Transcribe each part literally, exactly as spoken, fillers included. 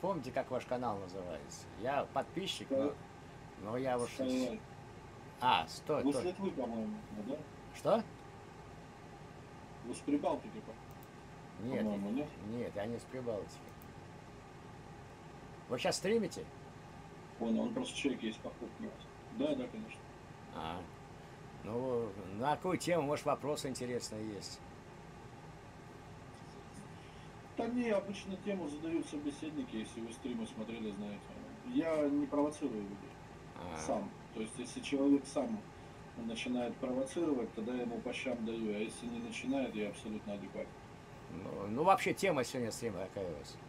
помните, как ваш канал называется? Я подписчик, но, Ска- но я уж... Skylite. А, стой, Вы с то... Литвы, по-моему, да? Что? Вы с Прибалтики, по- Нет, по-моему, нет? нет, я не с Прибалтики. Вы сейчас стримите? Понял, он просто человек есть покупный. Да, да, конечно. А, ну, на какую тему, может, вопросы интересные есть? Да не, обычно тему задают собеседники, если вы стримы смотрели, знаете. Я не провоцирую людей А, сам. То есть, если человек сам начинает провоцировать, тогда я ему по щам даю. А если не начинает, я абсолютно адекватен. ну, ну, вообще тема сегодня стрима какая у вас?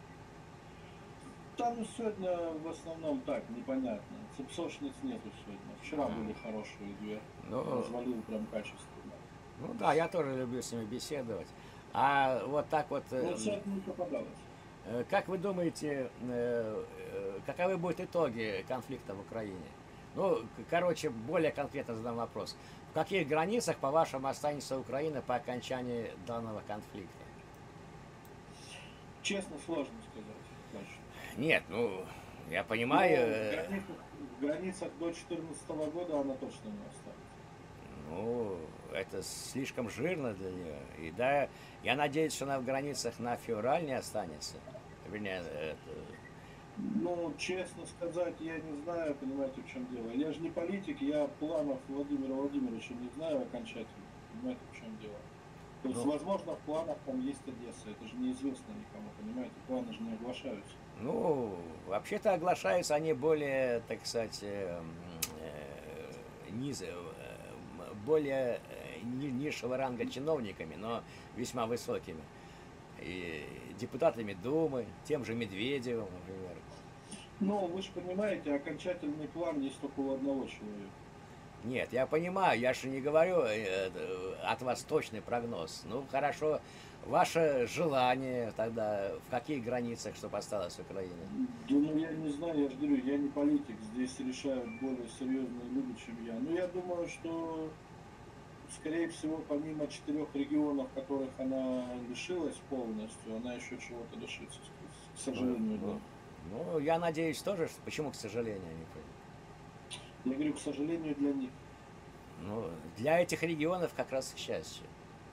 Там ну, сегодня в основном так, непонятно. Цепсошниц нету сегодня. Вчера А, были хорошие две. ну, Развалил прям качественно. ну да, я тоже люблю с ними беседовать. А вот так вот, Ну, э, сегодня не попадалось. э, как вы думаете, э, э, каковы будут итоги конфликта в Украине? Ну, к- короче, более конкретно задам вопрос. В каких границах, по-вашему, останется Украина по окончании данного конфликта? Честно, сложно сказать. Дальше. Нет, ну, я понимаю, Но в э, границах, в границах до четырнадцатого года она точно не останется. ну, это слишком жирно для нее. И да, я надеюсь, что она в границах на февраль не останется. Вернее, это, Ну, честно сказать, я не знаю, понимаете, в чем дело. Я же не политик, я планов Владимира Владимировича не знаю окончательно. Понимаете, в чем дело. То есть, ну, возможно, в планах там есть Одесса. Это же неизвестно никому, понимаете? Планы же не оглашаются. ну, вообще-то оглашаются они более, так сказать, э, э, низ, э, более э, ни- низшего ранга чиновниками, но весьма высокими. И депутатами Думы, тем же Медведевым, например. Но вы же понимаете, окончательный план есть только у одного человека. Нет, я понимаю, я же не говорю э, э, от вас точный прогноз. Ну, хорошо, ваше желание тогда, в каких границах, чтобы осталась Украина? Да ну я не знаю, я же говорю, я не политик, здесь решают более серьезные люди, чем я. Но я думаю, что, скорее всего, помимо четырех регионов, которых она лишилась полностью, она еще чего-то лишится, к Ну, сожалению, да. ну, ну, я надеюсь тоже, что- почему, к сожалению, не понял. Я говорю, к сожалению, для них. Ну, для этих регионов как раз к счастью.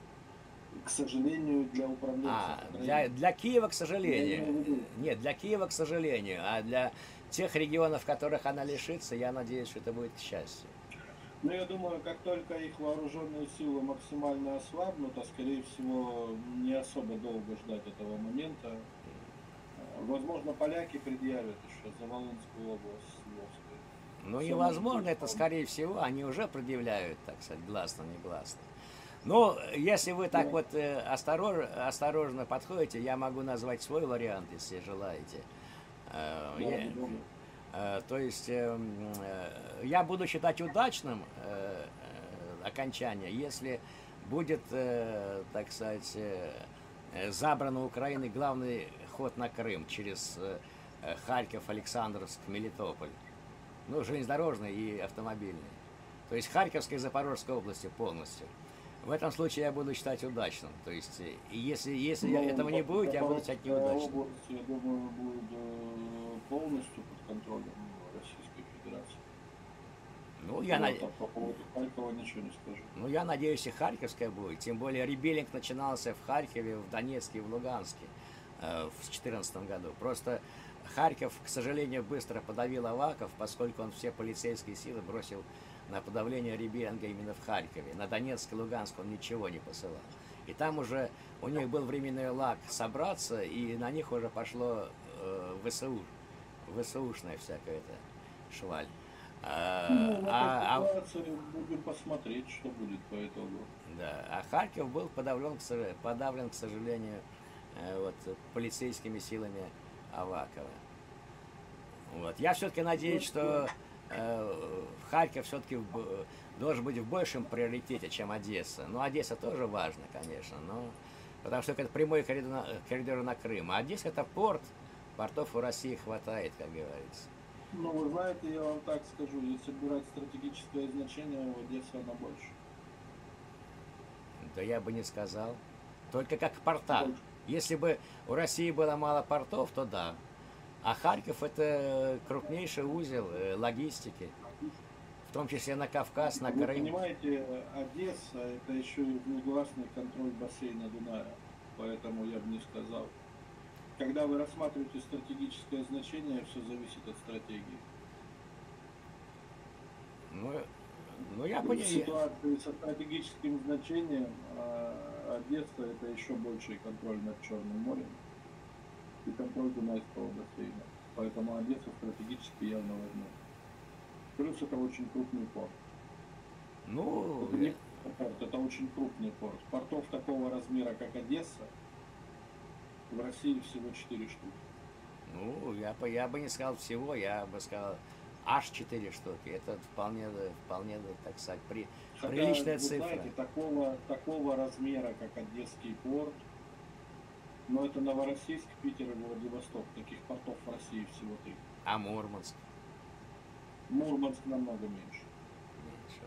К сожалению, для управленцев А, для, Украины. для Киева, к Я сожалению. имею в виду, Нет, для Киева, к сожалению. А для тех регионов, которых она лишится, я надеюсь, что это будет к счастью. но я думаю, как только их вооруженные силы максимально ослабнут, а скорее всего не особо долго ждать этого момента, э, возможно, поляки предъявят еще за Волынскую область Львовской. Ну, Все может невозможно, быть. это, скорее всего, они уже предъявляют, так сказать, гласно-негласно. Но если вы так Да. вот э, осторож- осторожно подходите, я могу назвать свой вариант, если желаете. Э, Да, я- не думаю. э, то есть э, м, э, я буду считать удачным э, э, окончание, если будет, э, так сказать, э, э, забран у Украины главный ход на Крым через э, э, Харьков, Александровск, Мелитополь. Ну, железнодорожный и автомобильный. То есть Харьковской и Запорожской области полностью. В этом случае я буду считать удачным. То есть, э, и если, если я- Ну, этого не будет, я буду считать Запорожская неудачным. область, я думаю, будет э, полностью под контролем Российской Федерации. Ну, я, Вот, на- а по поводу Харькова ничего не скажу. ну, я надеюсь, и Харьковская будет. Тем более ребеллинг начинался в Харькове, в Донецке и в Луганске э, в две тысячи четырнадцатом году. Просто Харьков, к сожалению, быстро подавил Аваков, поскольку он все полицейские силы бросил на подавление ребеллинга именно в Харькове. На Донецк и Луганск он ничего не посылал. И там уже у них был временной лаг собраться, и на них уже пошло э, ВСУ, ВСУшная всякая эта шваль. Ну, А, в этой а- а- ситуации будем посмотреть, что будет по итогу. да, а Харьков был подавлен, к сож- подавлен, к сожалению, э, вот, полицейскими силами Авакова. Вот. Я все-таки надеюсь, что э, Харьков все-таки должен быть в большем приоритете, чем Одесса. Ну, Одесса тоже важна, конечно, но потому что это прямой коридор на, коридор на Крым. А Одесса это порт, портов у России хватает, как говорится. Ну, вы знаете, я вам так скажу, если брать стратегическое значение, у Одессы она больше. Да я бы не сказал. Только как порта. Больше. Если бы у России было мало портов, то да. А Харьков это крупнейший узел э, логистики, в том числе на Кавказ, на Вы Крым. понимаете, Одесса это еще и внегласный контроль бассейна Дуная, поэтому я бы не сказал. Когда вы рассматриваете стратегическое значение, все зависит от стратегии. Ну, ну я В понимаю. ситуации со стратегическим значением а, Одесса это еще больший контроль над Черным морем и контроль Дунайского бассейна. Поэтому Одесса стратегически явно важна. Плюс это очень крупный порт. Ну, Это не порт, это очень крупный порт. Портов такого размера, как Одесса, в России всего четыре штуки. ну я, бы- я бы не сказал всего, я бы сказал аж четыре штуки. Это вполне, вполне, так сказать, при, Хотя, приличная вы цифра. знаете, такого, такого размера, как Одесский порт, но это Новороссийск, Питер и Владивосток. Таких портов в России всего три. А Мурманск? Мурманск намного меньше. Меньше.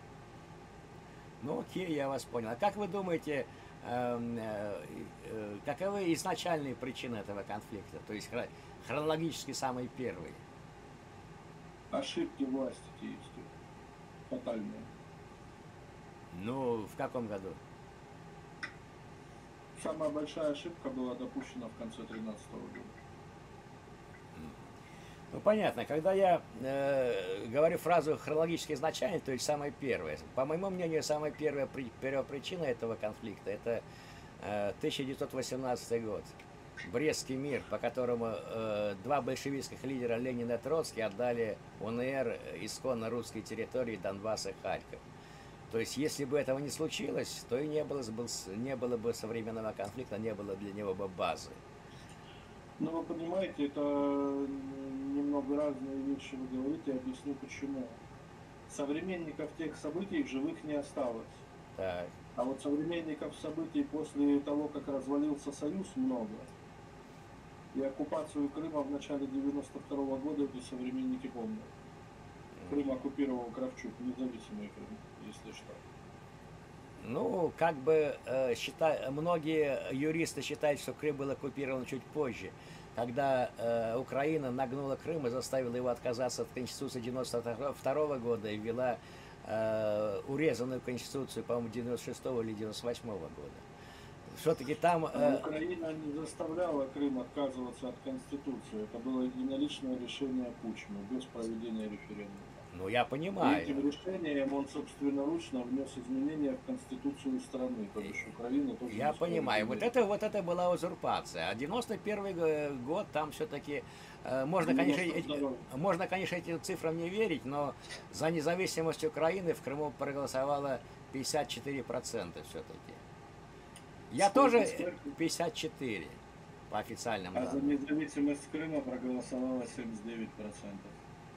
Ну окей, я вас понял. А как вы думаете, эм, э, э, каковы изначальные причины этого конфликта? То есть хро- хронологически самые первые? Ошибки власти киевской. Фатальные. Ну, в каком году? Самая большая ошибка была допущена в конце тринадцатого года. Ну понятно, когда я э, говорю фразу хронологически изначально, то есть самое первое, по моему мнению, самая первая при- первопричина этого конфликта это э, тысяча девятьсот восемнадцатый год. Брестский мир, по которому э, два большевистских лидера Ленин и Троцкий отдали УНР исконно русской территории Донбасс и Харьков. То есть, если бы этого не случилось, то и не было, бы, не было бы современного конфликта, не было для него бы базы. Но вы понимаете, это немного разные вещи вы говорите, я объясню почему. Современников тех событий в живых не осталось. Так. А вот современников событий после того, как развалился Союз, много. И оккупацию Крыма в начале девяносто второго года эти современники помнят. Крым оккупировал Кравчук, независимый Крым, если что. Ну, как бы э, счита... многие юристы считают, что Крым был оккупирован чуть позже, когда э, Украина нагнула Крым и заставила его отказаться от Конституции девяносто второго года и ввела э, урезанную Конституцию, по-моему, девяносто шестого или девяносто восьмого года. Все-таки там... Э... Украина не заставляла Крым отказываться от Конституции. Это было единоличное решение Кучмы, без проведения референдума. Ну, я понимаю. И этим решением он собственноручно внес изменения в Конституцию страны, то есть Украина тоже. Я понимаю. Вот это, вот это была узурпация. А девяносто первый год там все-таки э, можно, конечно, эти, можно, конечно, этим цифрам не верить, но за независимость Украины в Крыму проголосовало пятьдесят четыре процента все-таки. Я Сколько, тоже сколько? пятьдесят четыре по официальным а данным. за независимость Крыма проголосовало семьдесят девять процентов.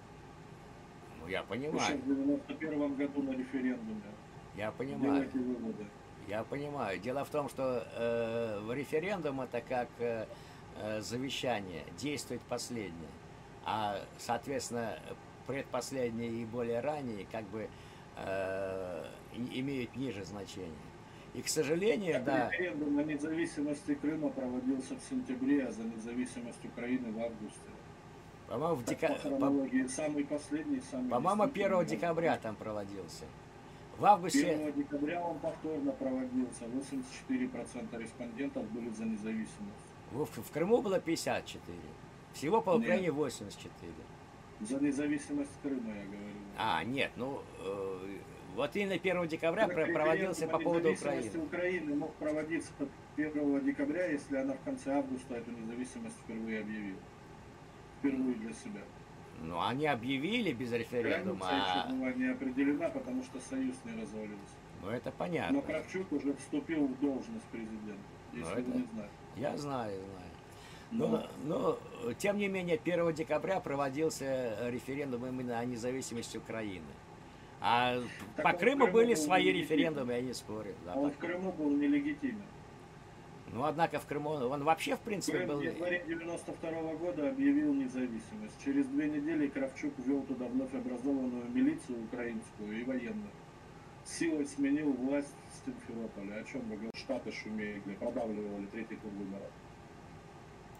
Ну, я Еще понимаю. в девяносто первом году на референдуме. Я понимаю. Делайте выводы. Я понимаю. Дело в том, что э, референдум это как э, э, завещание, действует последнее. А, соответственно, предпоследние и более ранние как бы э, имеют ниже значение. И, к сожалению, Так, да... Референдум о независимости Крыма проводился в сентябре, а за независимость Украины в августе. По-моему, в дека... По самый последний, самый По-моему, первого декабря там проводился. В августе... первого декабря он повторно проводился. восемьдесят четыре процента респондентов были за независимость. В, в Крыму было пятьдесят четыре. Всего по Украине восемьдесят четыре. За независимость Крыма, я говорю. А, нет, ну... Э, вот именно первого декабря проводился по поводу Украины. Украины мог проводиться первого декабря, если она в конце августа эту независимость впервые объявила. Впервые для себя. Ну, они объявили без референдума. Граница еще была не определена, потому что Союз не развалился. Ну, это понятно. Но Кравчук уже вступил в должность президента, если это... вы не знаете. Я знаю, знаю. Но, но, тем не менее, первого декабря проводился референдум именно о независимости Украины. А так по Крыму были свои референдумы, я не спорю. Да, он в Крыму был нелегитимен. Ну, однако в Крыму, он вообще, в принципе, Крым был... в январе девяносто второго года объявил независимость. Через две недели Кравчук ввел туда вновь образованную милицию украинскую и военную. Силой сменил власть в Симферополе. О чем вы говорите? Штаты шумели, продавливали третий тур выборов.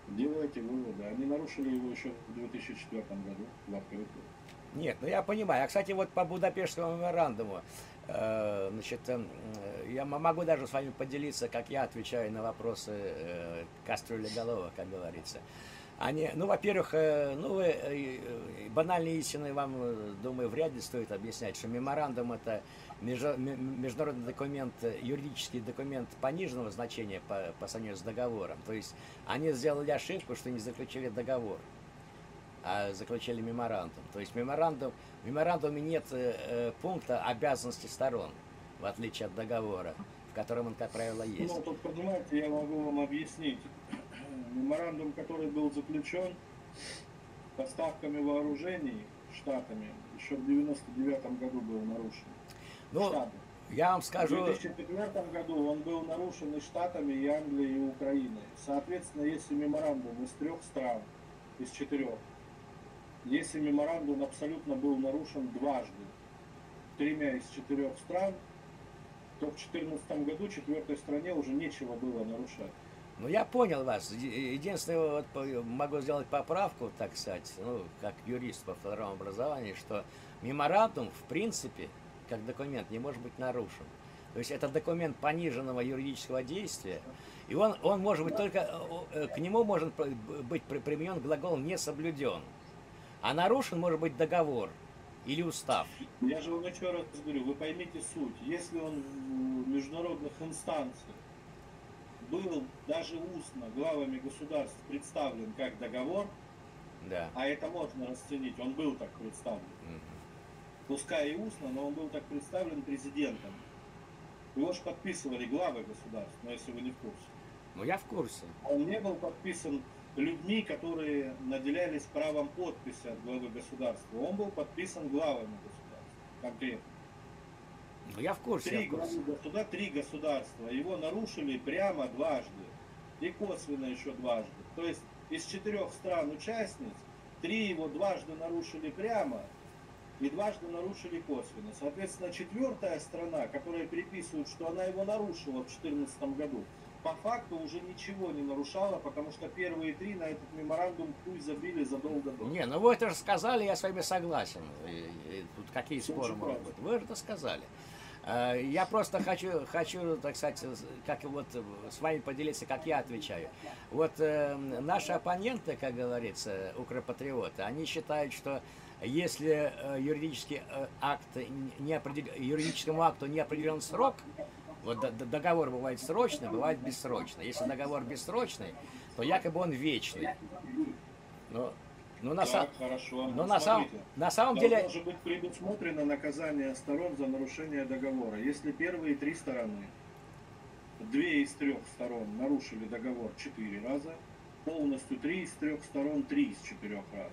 Делайте выводы. Они нарушили его еще в две тысячи четвёртом году в открытую. Нет, ну я понимаю. А, кстати, вот по Будапештскому меморандуму, э, значит, э, я могу даже с вами поделиться, как я отвечаю на вопросы э, кастрюлеголовых, как говорится. Они, ну, во-первых, э, ну, вы, э, банальные истины вам, э, думаю, вряд ли стоит объяснять, что меморандум это межа- м- международный документ, э, юридический документ пониженного значения по, по сравнению с договором. То есть они сделали ошибку, что не заключили договор, а заключили меморандум. То есть меморандум, в меморандуме нет э, э, пункта обязанности сторон, в отличие от договора, в котором он, как правило, есть. Ну, тут, понимаете, я могу вам объяснить. Меморандум, который был заключен поставками вооружений штатами, еще в девяносто девятом году был нарушен. Ну, Штаты. я вам В скажу, две тысячи четвёртом году он был нарушен и Штатами, и Англией, и Украиной. Соответственно, если меморандум из трех стран, из четырех, если меморандум абсолютно был нарушен дважды, тремя из четырех стран, то в две тысячи четырнадцатом году четвертой стране уже нечего было нарушать. ну я понял вас. Еди- Единственное, вот по- могу сделать поправку, так сказать, ну, как юрист по второму образованию, что меморандум, в принципе, как документ, не может быть нарушен. То есть это документ пониженного юридического действия, и он, он может быть только, э, э, к нему может п- быть при- применен глагол «не соблюден». А нарушен может быть договор или устав. Я же вам еще раз говорю, вы поймите суть. Если он в международных инстанциях был даже устно главами государств представлен как договор, Да. а это можно расценить, он был так представлен, Мгм. пускай и устно, но он был так представлен президентом. Его же подписывали главы государств, но если вы не в курсе. Ну я в курсе. Он не был подписан людьми, которые наделялись правом подписи от главы государства. Он был подписан главами государства, конкретно. Ну я в курсе. Я Три в курсе. главы государства, три государства. Его нарушили прямо дважды. И косвенно еще дважды. То есть из четырех стран-участниц, три его дважды нарушили прямо, и дважды нарушили косвенно. Соответственно, четвертая страна, которая приписывает, что она его нарушила в две тысячи четырнадцатом году, по факту уже ничего не нарушала, потому что первые три на этот меморандум хуй забили задолго до. Не, ну вы это же сказали, я с вами согласен. И- и тут какие Все споры очень могут просто. быть? Вы же это сказали. Э, Я просто хочу, хочу, так сказать, как вот с вами поделиться, как я отвечаю. Вот э, наши оппоненты, как говорится, укропатриоты, они считают, что если э, юридический э, акт не определ- юридическому акту не определен срок, вот д- д- договор бывает срочный, бывает бессрочный. Если договор бессрочный, то якобы он вечный. Но, ну, на, са- Так, хорошо. но Ну, на, сам- смотрите. на самом Там деле... должно быть предусмотрено наказание сторон за нарушение договора. Если первые три стороны, две из трех сторон нарушили договор четыре раза, полностью три из трех сторон три из четырех раз.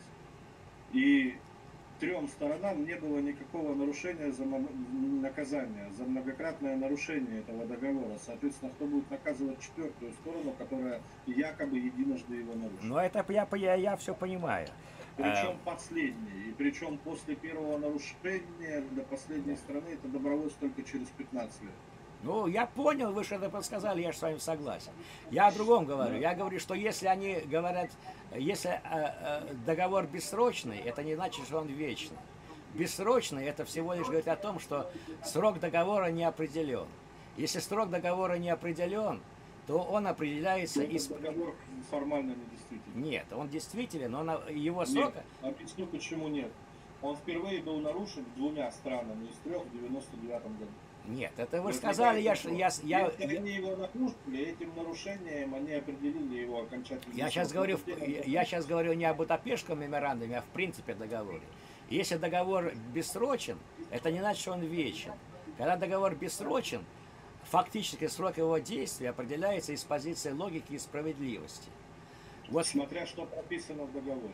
И трем сторонам не было никакого нарушения за мо- наказания, за многократное нарушение этого договора. Соответственно, кто будет наказывать четвертую сторону, которая якобы единожды его нарушила? Ну, это я, я, я все понимаю. Причем Э, последний. И причем после первого нарушения до последней страны это добровольец только через пятнадцать лет. Ну, я понял, вы что-то подсказали, я же с вами согласен. Я о другом говорю. Я говорю, что если они говорят, если э, э, договор бессрочный, это не значит, что он вечный. Бессрочный, это всего лишь говорит о том, что срок договора не определен. Если срок договора не определен, то он определяется Этот из... договор формально недействителен. Нет, он действителен, но он, его Нет, срока... объясню почему нет. Он впервые был нарушен двумя странами из трех в девяносто девятом году. Нет, это вы Вот сказали, я, ж- вопрос. я, я, Если они его нарушили, этим нарушением они определили его окончательно. Я сейчас говорю, в- я, я сейчас говорю не о Будапештском меморандуме, а в принципе договоре. Если договор бессрочен, это не значит, что он вечен. Когда договор бессрочен, фактически срок его действия определяется из позиции логики и справедливости. Вот Смотря что прописано в договоре.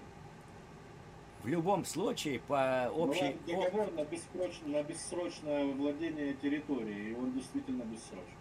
в любом случае по общей... Ну, договор на бессрочное, на бессрочное владение территорией, и он действительно бессрочный.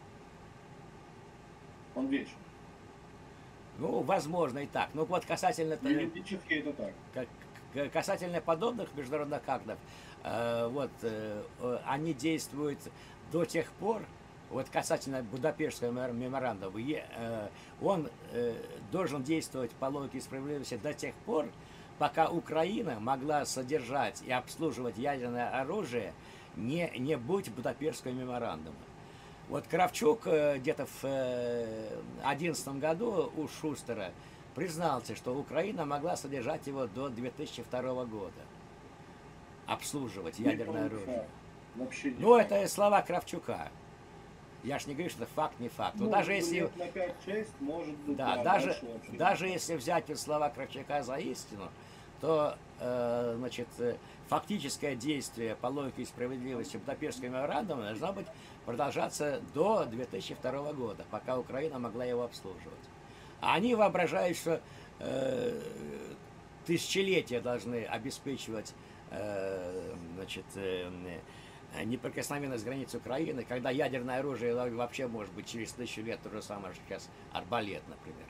Он вечен. Ну, возможно и так. Ну вот касательно... Юридически это так. Как- к- Касательно подобных международных актов, э, вот, э, э, они действуют до тех пор, вот касательно Будапештского мемор- меморандума, е- э, он э, должен действовать по логике справедливости до тех пор, пока Украина могла содержать и обслуживать ядерное оружие, не, не будь Будапештского меморандума. Вот Кравчук э, где-то в э, одиннадцатом году у Шустера признался, что Украина могла содержать его до две тысячи второго года, обслуживать Не ядерное факт. оружие. Вообще не Ну, факт. это слова Кравчука. Я ж не говорю, что это факт, не факт. Но Ну, даже если, лет на пять-шесть, может быть, да, да, даже, дальше вообще не даже факт. если взять вот слова Кравчука за истину, то, э, значит, э, фактическое действие по логике и справедливости Будапештского меморандума должно быть продолжаться до две тысячи второго года, пока Украина могла его обслуживать. А они воображают, что э, тысячелетия должны обеспечивать э, значит, э, э, неприкосновенность границ Украины, когда ядерное оружие вообще может быть через тысячу лет то же самое, что сейчас арбалет, например.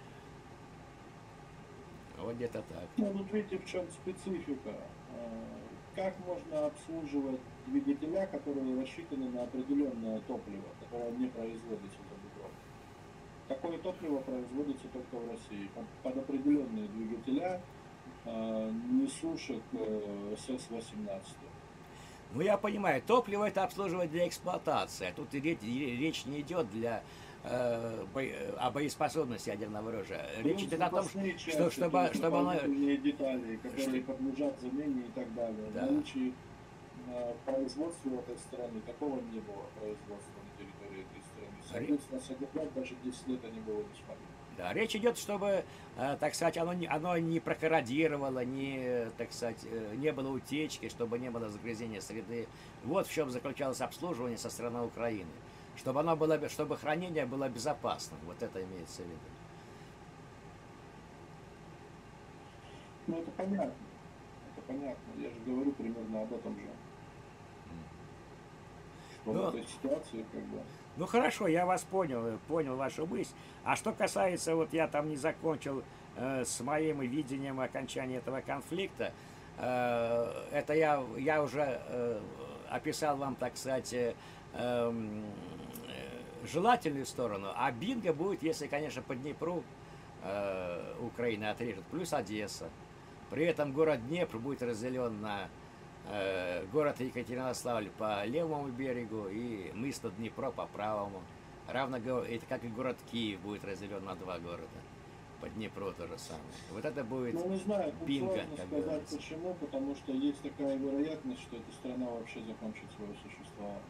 Вот где-то так. Ну, тут видите, в чем специфика. Э, Как можно обслуживать двигателя, которые рассчитаны на определенное топливо, которое не производится за бугром? Такое топливо производится только в России. Под, под определенные двигателя, э, не сушек э, эс эс восемнадцать. Ну, я понимаю, топливо это обслуживать для эксплуатации. А тут и речь, и речь не идет для, э, бо- о боеспособности ядерного оружия. Речь идет о том, Запасные что, части, чтобы, то есть чтобы оно... дополнительные детали, которые подлежат замене и так далее. Да. В наличии э, производства в этой стране такого не было производства на территории этой страны. Соответственно, содержать даже десять лет они было не смогли. Да, речь идет, чтобы, э, так сказать, оно, не- оно не прокорродировало, не, так сказать, э, не было утечки, чтобы не было загрязнения среды. Вот в чем заключалось обслуживание со стороны Украины. Чтобы оно было, бе- чтобы хранение было безопасным. Вот это имеется в виду. Ну, это понятно. Это понятно. Я же говорю примерно об этом же. Что Ну, в этой ситуации, как бы... Ну хорошо, я вас понял, э, понял вашу мысль. А что касается, вот я там не закончил э, с моим видением окончания этого конфликта, э, это я, я уже э, описал вам, так сказать, э, эм, э, желательную сторону, а бинго будет, если, конечно, по Днепру э, Украина отрежет, плюс Одесса. При этом город Днепр будет разделен на э, город Екатеринославль по левому берегу и мыс над Днепро по правому. Равно го- это как и город Киев будет разделен на два города. По Днепру то же самое. Вот это будет Ну, не знаю, тут бинго, сложно как сказать говорится. почему, потому что есть такая вероятность, что эта страна вообще закончит свое существование.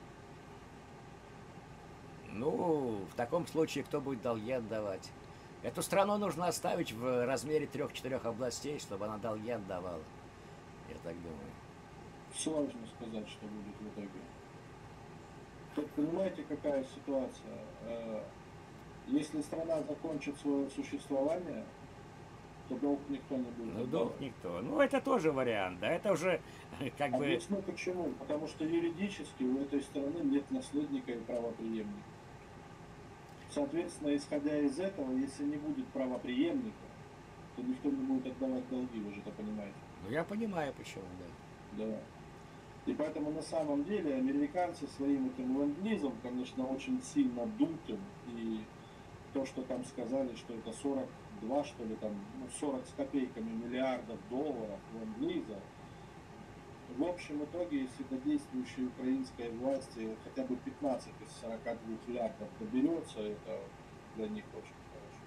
Ну, в таком случае, кто будет долги отдавать? Эту страну нужно оставить в размере трех-четырех областей, чтобы она долги отдавала. Я так думаю. Сложно сказать, что будет в итоге. Тут понимаете, какая ситуация? Э, Если страна закончит свое существование, то долг никто не будет Ну, долг отдавать. никто. Ну, это тоже вариант, да, это уже как бы... Объясню почему. Потому что юридически у этой страны нет наследника и правопреемника. Соответственно, исходя из этого, если не будет правопреемника, то никто не будет отдавать долги, вы же это понимаете. Ну, я понимаю, почему, да. Да. И поэтому на самом деле американцы своим этим ленд-лизом, конечно, очень сильно дутым. И то, что там сказали, что это сорок два, что ли, там, ну, сорок с копейками миллиардов долларов ленд-лиза, в общем итоге, если до действующей украинской власти хотя бы пятнадцать из сорока двух миллиардов доберется, это для них очень хорошо.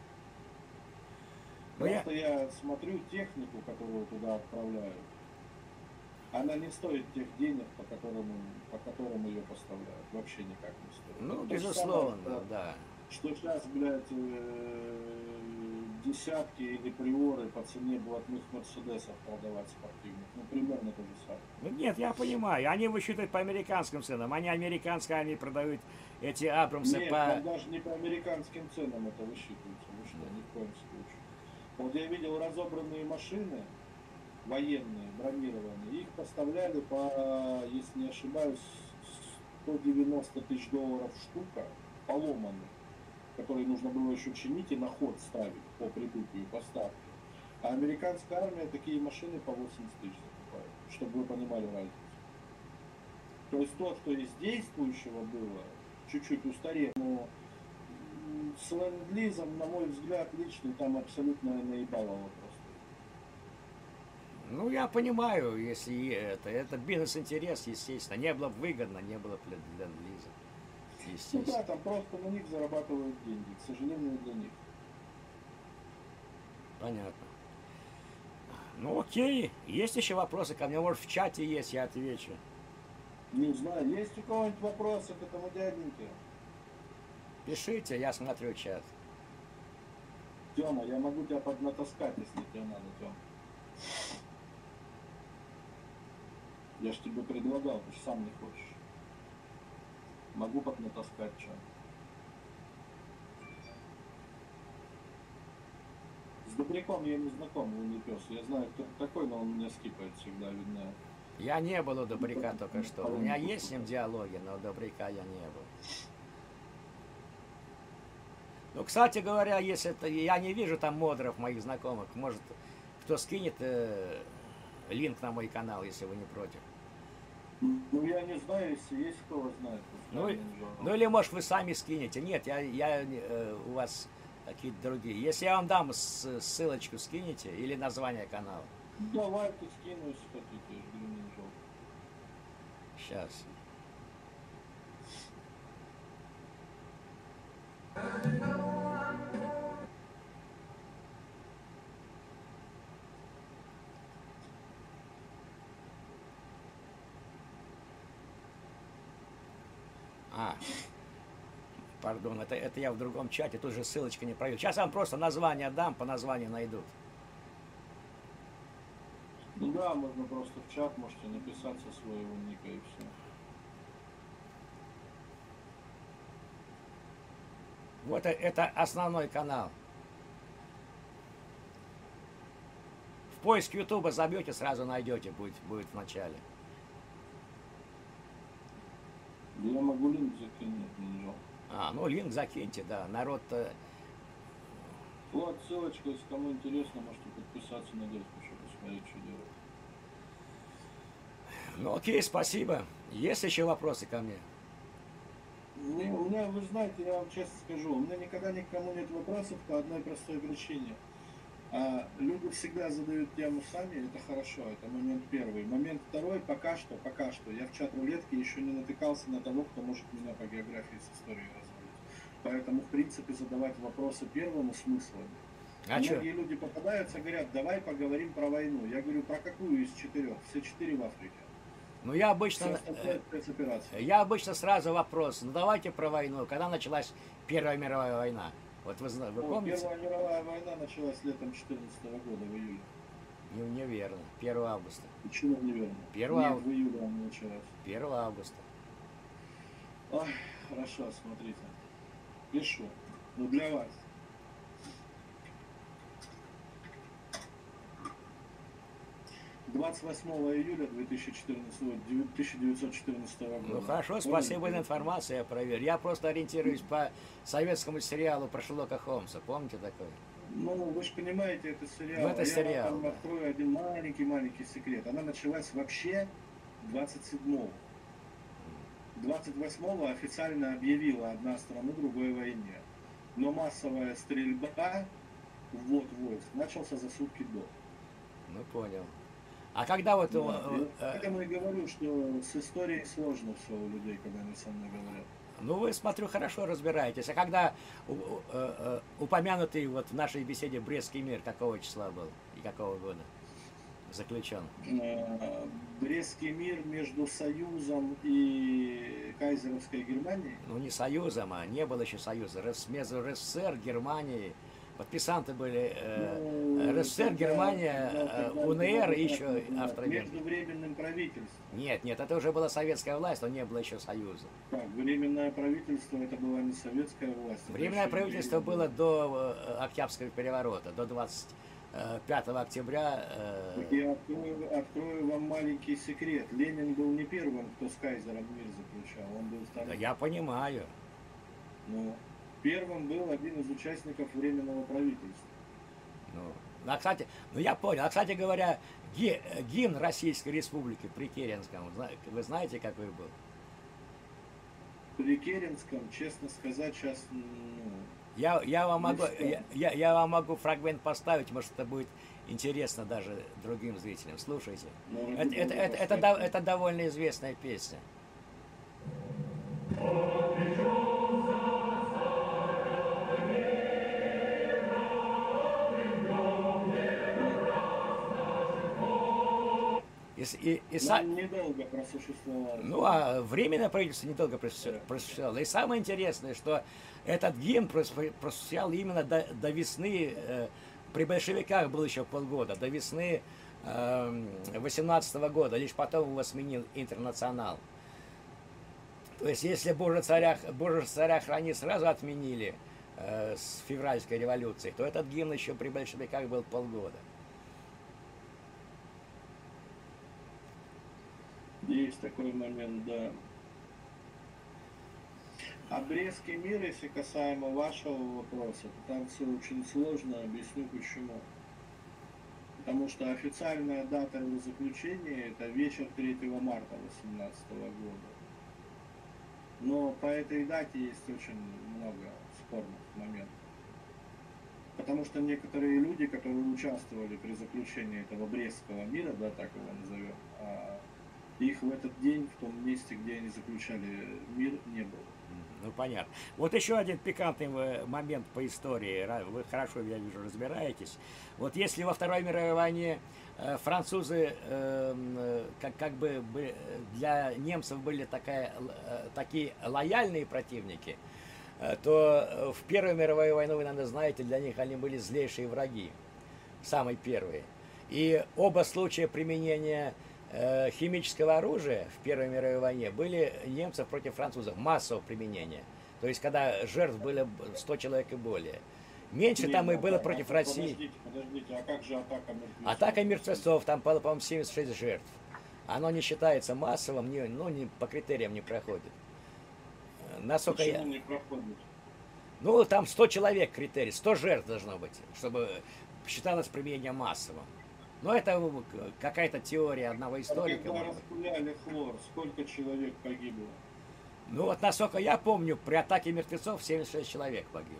Ну, я- Просто я смотрю технику, которую туда отправляют. Она не стоит тех денег, по которым, по которым ее поставляют. Вообще никак не стоит. Ну, То же безусловно, самое, что- да. Что сейчас, блядь, э, десятки или приоры по цене блатных мерседесов продавать спортивных. Ну, примерно то же самое. Ну, нет, я понимаю, они высчитывают по американским ценам, они американские, они продают эти Абрамсы Нет, по... там даже не по американским ценам это высчитывается. Вы что, ни в коем случае. Вот я видел разобранные машины, военные, бронированные, их поставляли по, если не ошибаюсь, сто девяносто тысяч долларов штука, поломанных, которые нужно было еще чинить и на ход ставить по прибытию поставки. А американская армия такие машины по восемьдесят тысяч закупает, чтобы вы понимали разницу. То есть то, что из действующего было, чуть-чуть устарело, но с ленд-лизом, на мой взгляд, личный, там абсолютно наебалово просто. Ну, я понимаю, если и это, это бизнес-интерес, естественно. Не было бы выгодно, не было бы ленд-лиза, Ну да, естественно. там просто на них зарабатывают деньги, к сожалению, для них. Понятно. Ну, окей. Есть еще вопросы ко мне? Может, в чате есть, я отвечу. Не знаю, есть у кого-нибудь вопросы к этому дяденьке? Пишите, я смотрю чат. Тёма, я могу тебя поднатаскать, если тебе надо, Тём. Я ж тебе предлагал, ты ж сам не хочешь. Могу поднатаскать, что. С Добряком я не знаком, он не пес. Я знаю, кто это такой, но он меня скипает всегда, видно. Я не был у Добряка только что. У меня есть с ним диалоги, но у Добряка я не был. Ну, кстати говоря, если это, я не вижу там модеров моих знакомых, может, кто скинет э, линк на мой канал, если вы не против. Ну, я не знаю, если есть, кто его знает. Ну, ну или, может, вы сами скинете. Нет, я, я э, у вас какие-то другие. Если я вам дам с, ссылочку, скинете или название канала. Давай, ты скину, если хотите, я же говорю, не жалко. Сейчас. А, пардон, это, это я в другом чате, тут же ссылочка не пройдет. Сейчас я вам просто название дам, по названию найдут. Ну да, можно просто в чат, можете написать со своего ника и все. Вот э- это основной канал. В поиск Ютуба забьете, сразу найдете, будет, будет в начале. Да я могу линк закинуть, не жалко. А, ну линк закиньте, да. Народ-то... Вот ссылочка, если кому интересно, можете подписаться на дядьку, чтобы посмотреть, что делать. Ну окей, спасибо. Есть еще вопросы ко мне? Мне, у меня, вы знаете, я вам честно скажу, у меня никогда ни к кому нет вопросов по одной простой причине. А, люди всегда задают тему сами, это хорошо, это момент первый. Момент второй, пока что, пока что, я в чат рулетке еще не натыкался на того, кто может меня по географии с историей развалить. Поэтому, в принципе, задавать вопросы первому смысла нет. А что? Многие люди попадаются, говорят, давай поговорим про войну. Я говорю, про какую из четырех? Все четыре в Африке. Ну я Все обычно... остальное э, спецоперация. Я обычно сразу вопрос. Ну давайте про войну. Когда началась Первая мировая война? Вот вы, зна- вы О, помните? Первая мировая война началась летом четырнадцатого года, в июле. Не, неверно. первого августа. Почему неверно? Первого Нет, ав- в июле она началась. первого августа. Ой, хорошо, смотрите. Пишу. Ну для вас. двадцать восьмого июля две тысячи четырнадцатого, тысяча девятьсот четырнадцатого года. Ну хорошо, Поняли? спасибо за информацию, я проверю. Я просто ориентируюсь по советскому сериалу про Шерлока Холмса. Помните такой? Ну, вы же понимаете, это сериал. Ну, это а сериал, я вам да. открою один маленький-маленький секрет. Она началась вообще двадцать седьмого. двадцать восьмого официально объявила одна страна другой войне. Но массовая стрельба, ввод войск, начался за сутки до. Ну понял. А когда вот... Да, э, я э, поэтому и говорю, что с историей сложно все у людей, когда они со мной говорят. Ну вы, смотрю, хорошо разбираетесь. А когда у- у- э, э, упомянутый вот в нашей беседе Брестский мир, какого числа был и какого года заключен? Э, Брестский мир между Союзом и Кайзеровской Германией. Ну не союзом, а не было еще союза. Рес- Между РСФСР, Германией. Подписанты были э, Ну, РСФСР, тогда- Германия, тогда- э, тогда УНР это и как еще называется? Австро-Венгрия. Между временным правительством. Нет, нет, это уже была советская власть, но не было еще союза. Так, временное правительство это была не советская власть. это Временное еще правительство временное. было до э, Октябрьского переворота, до двадцать пятого октября. э, Так я открою, открою вам маленький секрет. Ленин был не первым, кто с Кайзером мир заключал. Он был Да вторым. я понимаю. Но первым был один из участников временного правительства. Ну, Ну, а, кстати, ну я понял. А, кстати говоря, ги- гимн Российской Республики при Керенском, зна- вы знаете, какой был? При Керенском, честно сказать, сейчас, ну, Я, я, вам не могу, вспомню. я, я- я вам могу фрагмент поставить, может, это будет интересно даже другим зрителям. Слушайте. Но ради Это, это, бога, это, это, поставьте. дов- это довольно известная песня. И, с- и- и Но са- он недолго просуществовал. Ну, а временное правительство недолго просу- Да. просуществовало. И самое интересное, что этот гимн прос- просуществовал именно до, до весны, э, при большевиках был еще полгода, до весны восемнадцатого года, лишь потом его сменил Интернационал. То есть, если Боже царя, Боже царя храни сразу отменили э, с февральской революции, то этот гимн еще при большевиках был полгода. Есть такой момент, да. А Брестский мир, если касаемо вашего вопроса, то там все очень сложно, объясню почему. Потому что официальная дата его заключения это вечер третьего марта восемнадцатого года. Но по этой дате есть очень много спорных моментов. Потому что некоторые люди, которые участвовали при заключении этого Брестского мира, да, так его назовем, а, их в этот день, в том месте, где они заключали мир, не было. Ну, понятно. Вот еще один пикантный э, момент по истории. Ра- Вы хорошо, я вижу, разбираетесь. Вот если во Второй мировой войне э, французы э, э, как, как бы бы, э, для немцев были такая, л- э, такие лояльные противники, э, то э, в Первую мировую войну, вы, наверное, знаете, для них они были злейшие враги. Самые первые. И оба случая применения э, химического оружия в Первой мировой войне были немцев против французов, массового применения. То есть, когда жертв было сто человек и более. Меньше Нет, там и ну было как, против а, России. Подождите, подождите, а как же атака мертвецов? Атака мертвецов, там было, по-моему, семьдесят шесть жертв. Оно не считается массовым, не, ну, не, по критериям не проходит. Насколько Почему я... не проходит? Ну, там сто человек критерий, сто жертв должно быть, чтобы считалось применение массовым. Но это какая-то теория одного А историка. когда может быть. распыляли хлор, сколько человек погибло? Ну вот насколько я помню, при атаке мертвецов семьдесят шесть человек погибло.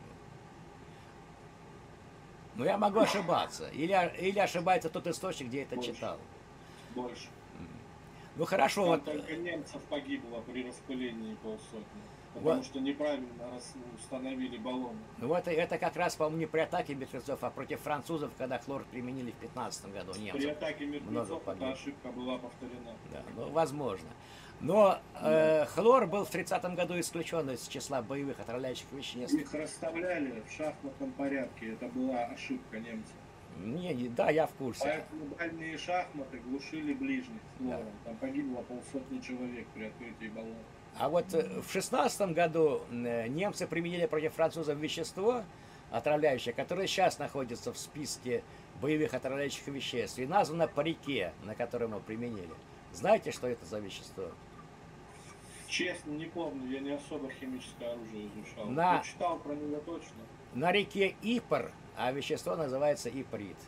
Но я могу ошибаться. Или, или ошибается тот источник, где я это Больше. читал. Больше. Ну хорошо, Там вот только немцев погибло при распылении полсотни. Потому Вот. что неправильно рас- установили баллоны. ну, вот это как раз, по-моему, не при атаке мертвецов, а против французов, когда хлор применили в пятнадцатом году При немцев. атаке много мертвецов эта погибло. ошибка была повторена. Да, ну, возможно. Но э, хлор был в тридцатом году исключен из числа боевых отравляющих веществ. Их расставляли в шахматном порядке. Это была ошибка немцев. Не, не, да, я в курсе. Поэтому дальние шахматы глушили ближних хлором. Там погибло полсотни человек при открытии баллона. А вот э, в шестнадцатом году э, немцы применили против французов вещество отравляющее, которое сейчас находится в списке боевых отравляющих веществ и названо по реке, на котором его применили. Знаете, что это за вещество? Честно, не помню, я не особо химическое оружие изучал. На- Я читал про него точно. На реке Ипр, а вещество называется иприт.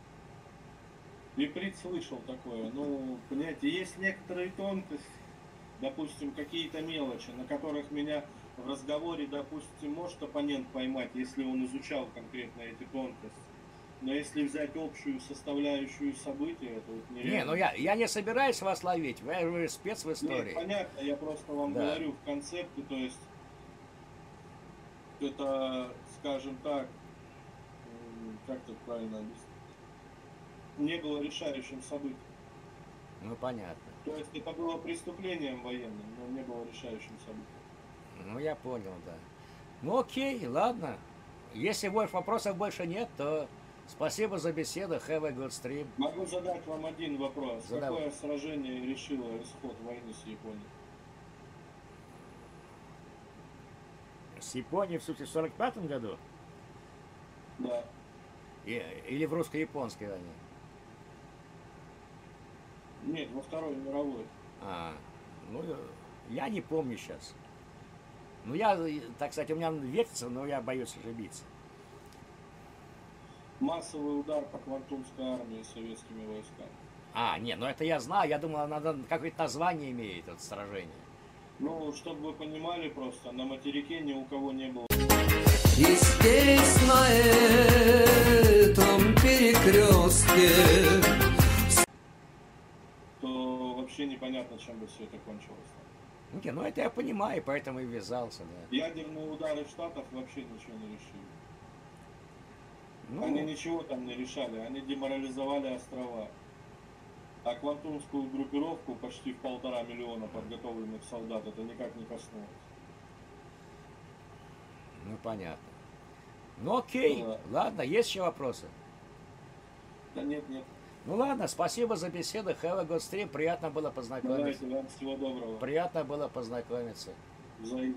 Иприт слышал такое. Ну, понимаете, есть некоторые тонкости, допустим, какие-то мелочи, на которых меня в разговоре, допустим, может оппонент поймать, если он изучал конкретно эти тонкости. Но если взять общую составляющую события, это вот нереально. Не, ну я, я не собираюсь вас ловить, вы вы спец в Нет, истории. понятно, я просто вам Да. говорю в концепте, то есть это, скажем так, м, как это правильно объяснить, не было решающим событием. Ну понятно. То есть это было преступлением военным, но не было решающим событием. Ну я понял, да. Ну окей, ладно. Если больше вопросов больше нет, то спасибо за беседу. Have a good stream. Могу задать вам один вопрос. Задавай. Какое сражение решило исход войны с Японией? С Японией в сути в сорок пятом году? Да. И- Или в русско-японской войне? Нет, во Второй мировой. А, ну, э, я не помню сейчас. Ну, я, э, так сказать, у меня вертится, но я боюсь ошибиться. массовый удар по Квантунской армии советскими войсками. А, нет, ну это я знаю, я думал, надо какое-то название имеет это сражение. Ну, чтобы вы понимали просто, на материке ни у кого не было. И здесь, на этом перекрестке, то вообще непонятно, чем бы все это кончилось. Не, ну это я понимаю, поэтому и ввязался, да. Ядерные удары Штатов вообще ничего не решили. Ну, Они ничего там не решали, они деморализовали острова. А квантунскую группировку почти в полтора миллиона подготовленных солдат это никак не коснулось. ну понятно. Ну окей, Ну, да. ладно, есть еще вопросы? Да нет, нет. Ну ладно, спасибо за беседу, have a good stream, приятно было познакомиться. Давайте, вам всего доброго. Приятно было познакомиться. Взаимно.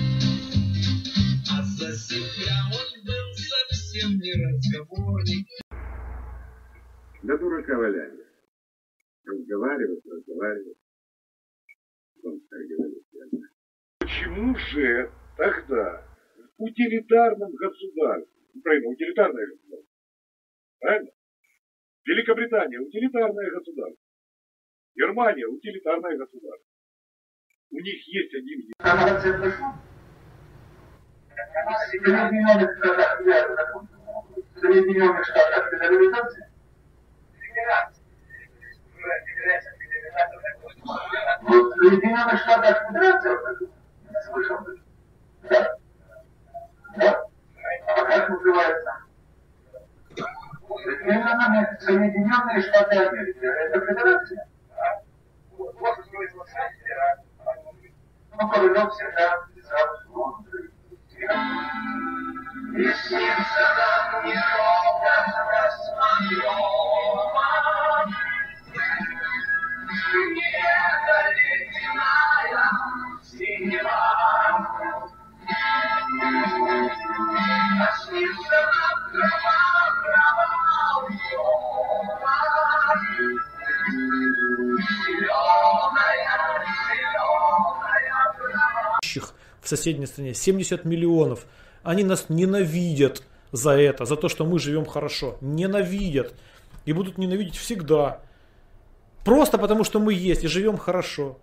А за себя он был совсем не разговорник. Да дурака валяли. Разговаривать, разговаривать. Он так говорит. Почему же тогда в утилитарном государстве, Украина утилитарное государство, правильно? Великобритания утилитарное государство, Германия утилитарное государство. У них есть один В Соединенных Штатах федерализация? Вот в Соединенных Штатах федерация, я слышал. Да? Да? А как называется? Соединенные, Соединенные Штаты Америки. Это федерация? Вот смысл федерации. Ну, Королев всегда сразу. И снится нам неровно рассмотрёма, не ледяная синева. А снится нам трава, трава уема, зелёная, зелёная трава. В соседней стране семьдесят миллионов. Они нас ненавидят за это, за то, что мы живем хорошо. Ненавидят. И будут ненавидеть всегда. Просто потому, что мы есть и живем хорошо.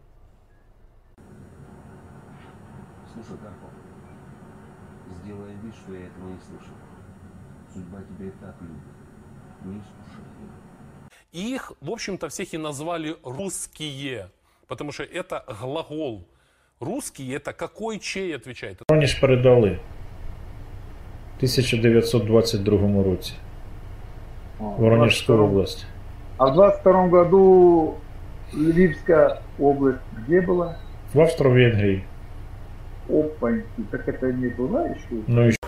Слушай, Карпов, сделай вид, что я этого не слышал. Судьба тебя и так любит. Не искушай. Их, в общем-то, всех и назвали русские. Потому что это глагол. Русские это какой чей отвечает? Воронеж передали в тисяча дев'ятсот двадцять другому році. Воронежскую область. А в двадцать втором году Львивская область где была? В Австро-Венгрии. Опаньки, так это не была еще? Ну еще.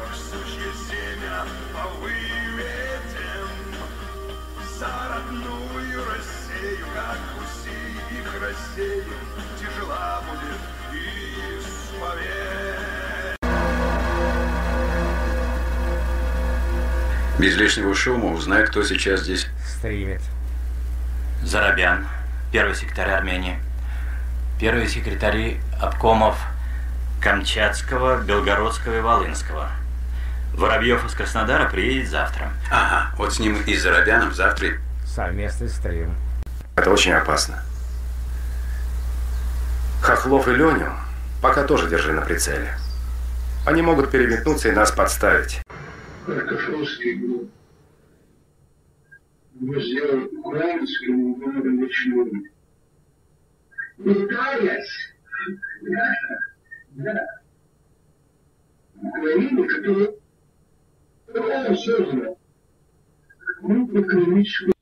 Без лишнего шума узнай, кто сейчас здесь стримит. Зарабян, первый секретарь Армении, первые секретари обкомов Камчатского, Белгородского и Волынского. Воробьев из Краснодара приедет завтра. Ага, вот с ним и с Зарабяном завтра совместный стрим. Это очень опасно. Хохлов и Леню пока тоже держи на прицеле. Они могут переметнуться и нас подставить. Картофельский был. Мы сделали украинскому городу ничего. Пытаясь, да, да, Украину, которая создана, мы экономическую